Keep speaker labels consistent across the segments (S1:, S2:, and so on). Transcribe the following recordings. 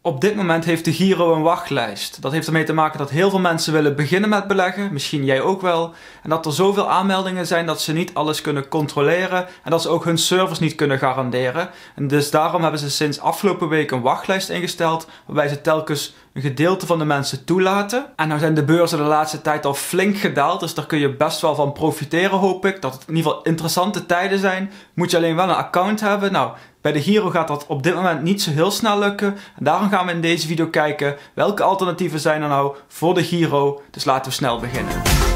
S1: Op dit moment heeft de Giro een wachtlijst. Dat heeft ermee te maken dat heel veel mensen willen beginnen met beleggen, misschien jij ook wel. En dat er zoveel aanmeldingen zijn dat ze niet alles kunnen controleren en dat ze ook hun service niet kunnen garanderen. En dus daarom hebben ze sinds afgelopen week een wachtlijst ingesteld, waarbij ze telkens een gedeelte van de mensen toelaten. En nou zijn de beurzen de laatste tijd al flink gedaald, dus daar kun je best wel van profiteren, hoop ik. Dat het in ieder geval interessante tijden zijn. Moet je alleen wel een account hebben. Nou, bij de Giro gaat dat op dit moment niet zo heel snel lukken. En daarom gaan we in deze video kijken welke alternatieven zijn er nou voor de Giro. Dus laten we snel beginnen.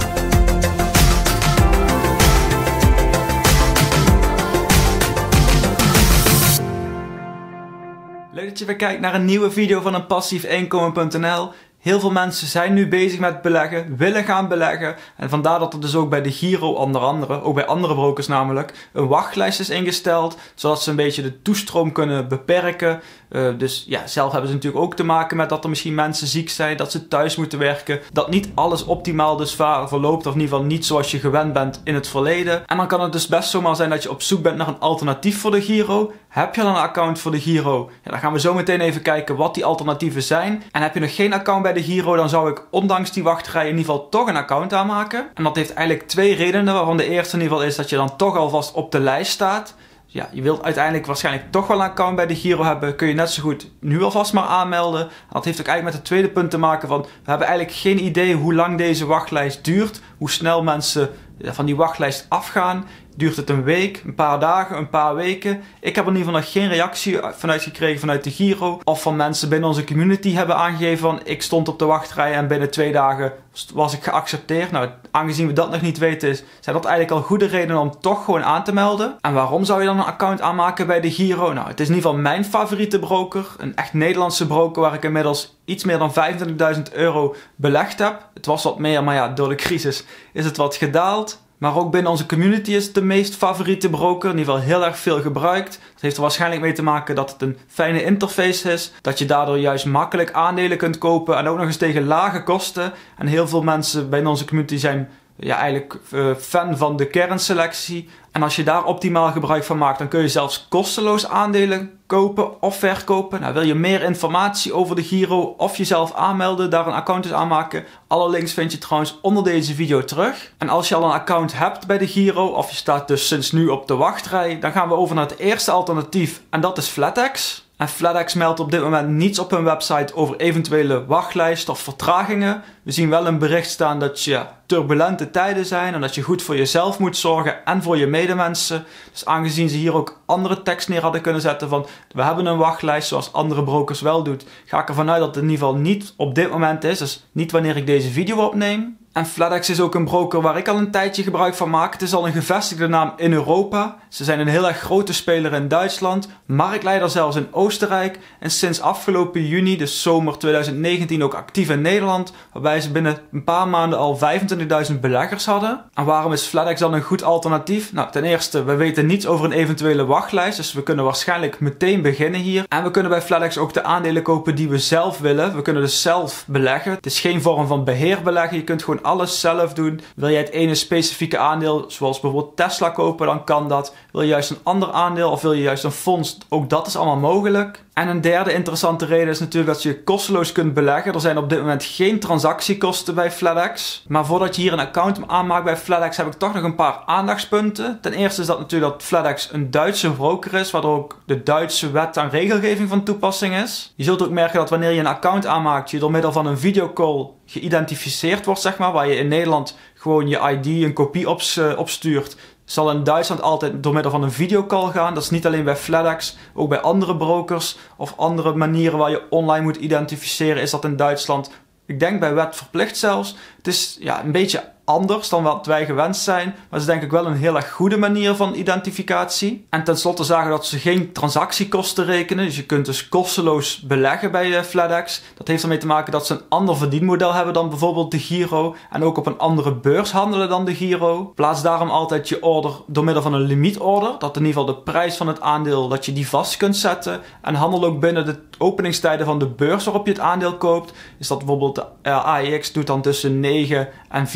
S1: Leuk dat je weer kijkt naar een nieuwe video van passiefeinkomen.nl. Heel veel mensen zijn nu bezig met beleggen, willen gaan beleggen. En vandaar dat er dus ook bij de Giro onder andere, ook bij andere brokers namelijk, een wachtlijst is ingesteld. Zodat ze een beetje de toestroom kunnen beperken. Dus ja, zelf hebben ze natuurlijk ook te maken met dat er misschien mensen ziek zijn, dat ze thuis moeten werken. Dat niet alles optimaal dus verloopt, of in ieder geval niet zoals je gewend bent in het verleden. En dan kan het dus best zomaar zijn dat je op zoek bent naar een alternatief voor de Giro. Heb je al een account voor de Giro? Ja, dan gaan we zo meteen even kijken wat die alternatieven zijn. En heb je nog geen account bij de Giro, dan zou ik ondanks die wachtrij in ieder geval toch een account aanmaken. En dat heeft eigenlijk twee redenen, waarvan de eerste in ieder geval is dat je dan toch alvast op de lijst staat. Ja, je wilt uiteindelijk waarschijnlijk toch wel een account bij de Giro hebben. Kun je net zo goed nu alvast maar aanmelden. En dat heeft ook eigenlijk met het tweede punt te maken van, we hebben eigenlijk geen idee hoe lang deze wachtlijst duurt. Hoe snel mensen van die wachtlijst afgaan. Duurt het een week, een paar dagen, een paar weken? Ik heb er in ieder geval nog geen reactie vanuit gekregen vanuit de Giro. Of van mensen binnen onze community hebben aangegeven van, ik stond op de wachtrij en binnen 2 dagen was ik geaccepteerd. Nou, aangezien we dat nog niet weten, zijn dat eigenlijk al goede redenen om toch gewoon aan te melden. En waarom zou je dan een account aanmaken bij de Giro? Nou, het is in ieder geval mijn favoriete broker. Een echt Nederlandse broker waar ik inmiddels iets meer dan €25.000 belegd heb. Het was wat meer, maar ja, door de crisis is het wat gedaald. Maar ook binnen onze community is het de meest favoriete broker, in ieder geval heel erg veel gebruikt. Dat heeft er waarschijnlijk mee te maken dat het een fijne interface is. Dat je daardoor juist makkelijk aandelen kunt kopen en ook nog eens tegen lage kosten. En heel veel mensen binnen onze community zijn eigenlijk fan van de kernselectie. En als je daar optimaal gebruik van maakt, dan kun je zelfs kosteloos aandelen kopen of verkopen. Nou, wil je meer informatie over de Giro of jezelf aanmelden, daar een account dus aanmaken? Alle links vind je trouwens onder deze video terug. En als je al een account hebt bij de Giro, of je staat dus sinds nu op de wachtrij, dan gaan we over naar het eerste alternatief en dat is Flatex. En Flatex meldt op dit moment niets op hun website over eventuele wachtlijsten of vertragingen. We zien wel een bericht staan dat turbulente tijden zijn en dat je goed voor jezelf moet zorgen en voor je medemensen. Dus aangezien ze hier ook andere tekst neer hadden kunnen zetten van, we hebben een wachtlijst zoals andere brokers wel doen, ga ik ervan uit dat het in ieder geval niet op dit moment is. Dus niet wanneer ik deze video opneem. En Flatex is ook een broker waar ik al een tijdje gebruik van maak. Het is al een gevestigde naam in Europa. Ze zijn een heel erg grote speler in Duitsland, marktleider zelfs in Oostenrijk en sinds afgelopen juni, dus zomer 2019, ook actief in Nederland, waarbij ze binnen een paar maanden al 25.000 beleggers hadden. En waarom is Flatex dan een goed alternatief? Nou, ten eerste, we weten niets over een eventuele wachtlijst, dus we kunnen waarschijnlijk meteen beginnen hier. En we kunnen bij Flatex ook de aandelen kopen die we zelf willen. We kunnen dus zelf beleggen. Het is geen vorm van beheer beleggen, je kunt gewoon alles zelf doen. Wil jij het ene specifieke aandeel, zoals bijvoorbeeld Tesla kopen, dan kan dat. Wil je juist een ander aandeel of wil je juist een fonds, ook dat is allemaal mogelijk. En een derde interessante reden is natuurlijk dat je kosteloos kunt beleggen. Er zijn op dit moment geen transactiekosten bij Flatex. Maar voordat je hier een account aanmaakt bij Flatex heb ik toch nog een paar aandachtspunten. Ten eerste is dat natuurlijk dat Flatex een Duitse broker is, waardoor ook de Duitse wet en regelgeving van toepassing is. Je zult ook merken dat wanneer je een account aanmaakt, je door middel van een videocall geïdentificeerd wordt, zeg maar, waar je in Nederland gewoon je ID, een kopie opstuurt. Zal in Duitsland altijd door middel van een videocall gaan. Dat is niet alleen bij Flatex, ook bij andere brokers of andere manieren waar je online moet identificeren is dat in Duitsland. Ik denk bij wet verplicht zelfs. Het is een beetje anders dan wat wij gewend zijn, maar het is denk ik wel een heel erg goede manier van identificatie. En tenslotte zagen dat ze geen transactiekosten rekenen, dus je kunt dus kosteloos beleggen bij Flatex. Dat heeft ermee te maken dat ze een ander verdienmodel hebben dan bijvoorbeeld de Giro en ook op een andere beurs handelen dan de Giro. Plaats daarom altijd je order door middel van een limietorder, dat in ieder geval de prijs van het aandeel, dat je die vast kunt zetten en handel ook binnen de openingstijden van de beurs waarop je het aandeel koopt. Is dat bijvoorbeeld de AEX doet dan tussen 9 en 4 zeg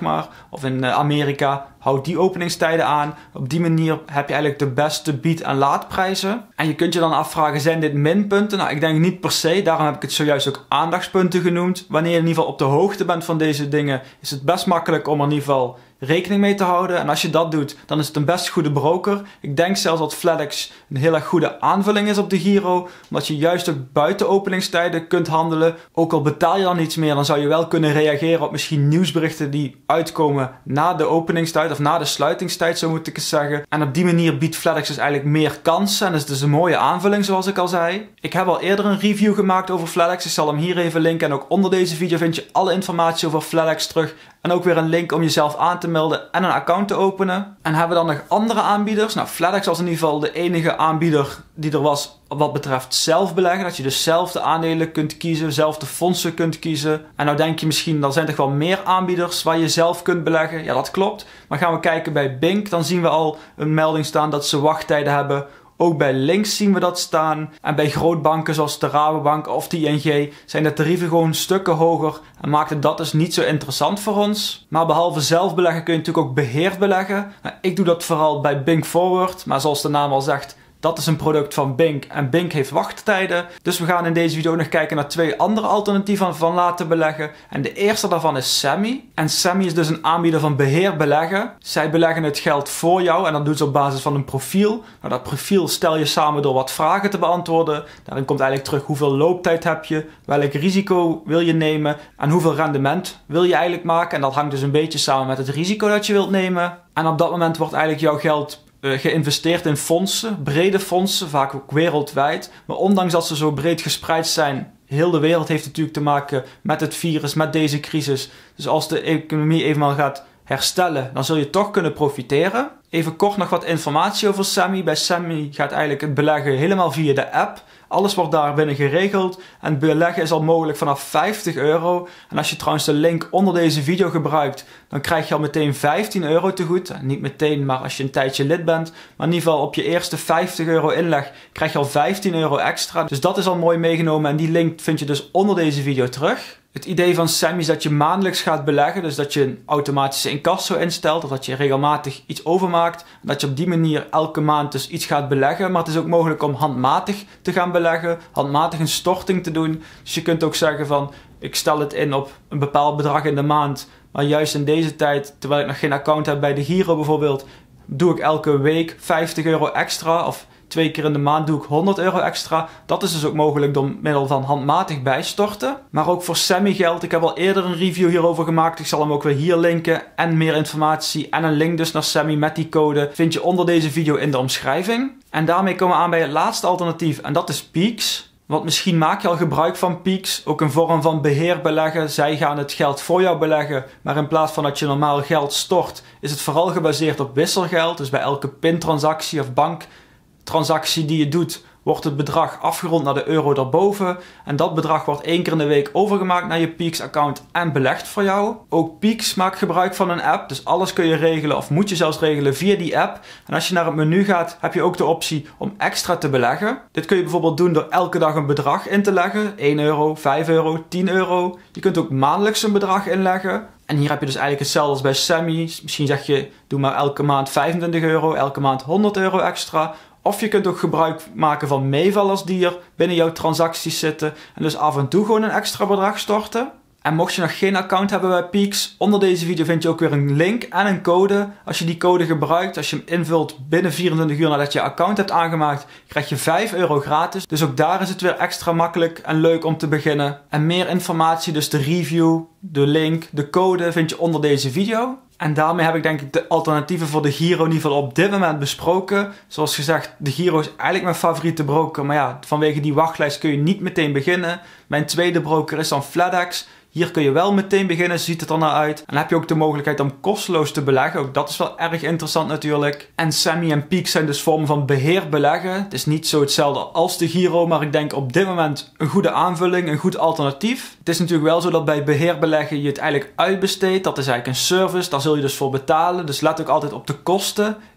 S1: maar, of in Amerika, houd die openingstijden aan. Op die manier heb je eigenlijk de beste bied- en laadprijzen. En je kunt je dan afvragen, zijn dit minpunten? Nou, ik denk niet per se, daarom heb ik het zojuist ook aandachtspunten genoemd. Wanneer je in ieder geval op de hoogte bent van deze dingen, is het best makkelijk om er in ieder geval rekening mee te houden. En als je dat doet, dan is het een best goede broker. Ik denk zelfs dat FlatEx een hele goede aanvulling is op de Giro, omdat je juist ook buiten openingstijden kunt handelen. Ook al betaal je dan iets meer, dan zou je wel kunnen reageren op misschien nieuwsberichten die uitkomen na de openingstijd of na de sluitingstijd, zo moet ik het zeggen. En op die manier biedt FlatEx dus eigenlijk meer kansen en is dus een mooie aanvulling, zoals ik al zei. Ik heb al eerder een review gemaakt over FlatEx. Ik zal hem hier even linken en ook onder deze video vind je alle informatie over FlatEx terug. En ook weer een link om jezelf aan te melden en een account te openen. En hebben we dan nog andere aanbieders? Nou, FlatEx was in ieder geval de enige aanbieder die er was wat betreft zelf beleggen. Dat je dus zelf de aandelen kunt kiezen, zelf de fondsen kunt kiezen. En nou denk je misschien, er zijn toch wel meer aanbieders waar je zelf kunt beleggen. Ja, dat klopt. Maar gaan we kijken bij Bink, dan zien we al een melding staan dat ze wachttijden hebben. Ook bij Links zien we dat staan. En bij grootbanken zoals de Rabobank of de ING zijn de tarieven gewoon stukken hoger. En maakt het dat dus niet zo interessant voor ons. Maar behalve zelf beleggen kun je natuurlijk ook beheerd beleggen. Nou, ik doe dat vooral bij Bink Forward. Maar zoals de naam al zegt, dat is een product van Bink en Bink heeft wachttijden. Dus we gaan in deze video nog kijken naar 2 andere alternatieven van laten beleggen. En de eerste daarvan is Sammy. En Sammy is dus een aanbieder van beheer beleggen. Zij beleggen het geld voor jou en dat doen ze op basis van een profiel. Nou, dat profiel stel je samen door wat vragen te beantwoorden. Daarin komt eigenlijk terug hoeveel looptijd heb je, welk risico wil je nemen en hoeveel rendement wil je eigenlijk maken. En dat hangt dus een beetje samen met het risico dat je wilt nemen. En op dat moment wordt eigenlijk jouw geld geïnvesteerd in fondsen, brede fondsen, vaak ook wereldwijd. Maar ondanks dat ze zo breed gespreid zijn, heel de wereld heeft natuurlijk te maken met het virus, met deze crisis. Dus als de economie eenmaal gaat herstellen, dan zul je toch kunnen profiteren. Even kort nog wat informatie over Sammy. Bij Sammy gaat eigenlijk het beleggen helemaal via de app. Alles wordt daar binnen geregeld en beleggen is al mogelijk vanaf €50. En als je trouwens de link onder deze video gebruikt, dan krijg je al meteen €15 te goed. Niet meteen, maar als je een tijdje lid bent. Maar in ieder geval op je eerste €50 inleg krijg je al €15 extra. Dus dat is al mooi meegenomen en die link vind je dus onder deze video terug. Het idee van Sammy is dat je maandelijks gaat beleggen, dus dat je een automatische incasso instelt, of dat je regelmatig iets overmaakt. En dat je op die manier elke maand dus iets gaat beleggen, maar het is ook mogelijk om handmatig te gaan beleggen, handmatig een storting te doen. Dus je kunt ook zeggen van, ik stel het in op een bepaald bedrag in de maand, maar juist in deze tijd, terwijl ik nog geen account heb bij de Giro bijvoorbeeld, doe ik elke week €50 extra, of 2 keer in de maand doe ik €100 extra. Dat is dus ook mogelijk door middel van handmatig bijstorten. Maar ook voor Sammy geldt, ik heb al eerder een review hierover gemaakt. Ik zal hem ook weer hier linken. En meer informatie en een link dus naar Sammy met die code vind je onder deze video in de omschrijving. En daarmee komen we aan bij het laatste alternatief en dat is Peaks. Want misschien maak je al gebruik van Peaks, ook een vorm van beheer beleggen. Zij gaan het geld voor jou beleggen, maar in plaats van dat je normaal geld stort, is het vooral gebaseerd op wisselgeld. Dus bij elke pintransactie of banktransactie die je doet, wordt het bedrag afgerond naar de euro daarboven. En dat bedrag wordt 1 keer in de week overgemaakt naar je Peaks-account en belegd voor jou. Ook Peaks maakt gebruik van een app, dus alles kun je regelen of moet je zelfs regelen via die app. En als je naar het menu gaat, heb je ook de optie om extra te beleggen. Dit kun je bijvoorbeeld doen door elke dag een bedrag in te leggen. €1, €5, €10. Je kunt ook maandelijks een bedrag inleggen. En hier heb je dus eigenlijk hetzelfde als bij Sammy. Misschien zeg je, doe maar elke maand €25, elke maand €100 extra. Of je kunt ook gebruik maken van meevallers die er binnen jouw transacties zitten. En dus af en toe gewoon een extra bedrag storten. En mocht je nog geen account hebben bij Peaks, onder deze video vind je ook weer een link en een code. Als je die code gebruikt, als je hem invult binnen 24 uur nadat je account hebt aangemaakt, krijg je €5 gratis. Dus ook daar is het weer extra makkelijk en leuk om te beginnen. En meer informatie, dus de review, de link, de code vind je onder deze video. En daarmee heb ik denk ik de alternatieven voor de Giro in ieder geval op dit moment besproken. Zoals gezegd, de Giro is eigenlijk mijn favoriete broker. Maar ja, vanwege die wachtlijst kun je niet meteen beginnen. Mijn tweede broker is dan FlatEx. Hier kun je wel meteen beginnen, ziet het er naar uit. En dan heb je ook de mogelijkheid om kosteloos te beleggen. Ook dat is wel erg interessant natuurlijk. En Sammy en Peaks zijn dus vormen van beheer beleggen. Het is niet zo hetzelfde als de Giro, maar ik denk op dit moment een goede aanvulling, een goed alternatief. Het is natuurlijk wel zo dat bij beheer beleggen je het eigenlijk uitbesteedt. Dat is eigenlijk een service, daar zul je dus voor betalen. Dus let ook altijd op de kosten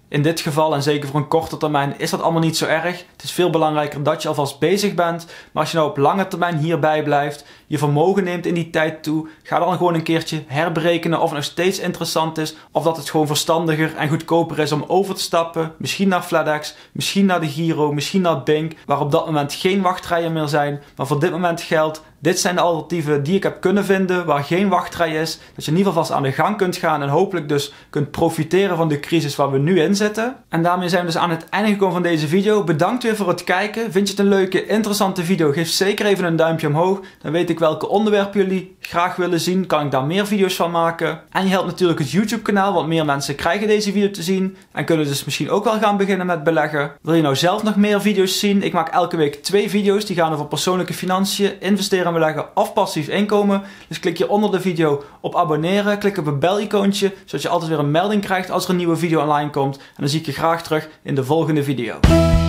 S1: In dit geval, en zeker voor een korte termijn, is dat allemaal niet zo erg. Het is veel belangrijker dat je alvast bezig bent. Maar als je nou op lange termijn hierbij blijft, je vermogen neemt in die tijd toe, ga dan gewoon een keertje herberekenen of het nog steeds interessant is. Of dat het gewoon verstandiger en goedkoper is om over te stappen. Misschien naar FlatEx, misschien naar de Giro, misschien naar Bink. Waar op dat moment geen wachtrijen meer zijn. Maar voor dit moment geldt, dit zijn de alternatieven die ik heb kunnen vinden waar geen wachtrij is. Dat je in ieder geval vast aan de gang kunt gaan en hopelijk dus kunt profiteren van de crisis waar we nu in zitten. En daarmee zijn we dus aan het einde gekomen van deze video. Bedankt weer voor het kijken. Vind je het een leuke, interessante video? Geef zeker even een duimpje omhoog. Dan weet ik welke onderwerpen jullie graag willen zien. Kan ik daar meer video's van maken. En je helpt natuurlijk het YouTube kanaal, want meer mensen krijgen deze video te zien. En kunnen dus misschien ook wel gaan beginnen met beleggen. Wil je nou zelf nog meer video's zien? Ik maak elke week 2 video's. Die gaan over persoonlijke financiën, investeren en beleggen of passief inkomen. Dus klik je onder de video op abonneren. Klik op het bel-icoontje, zodat je altijd weer een melding krijgt als er een nieuwe video online komt. En dan zie ik je graag terug in de volgende video.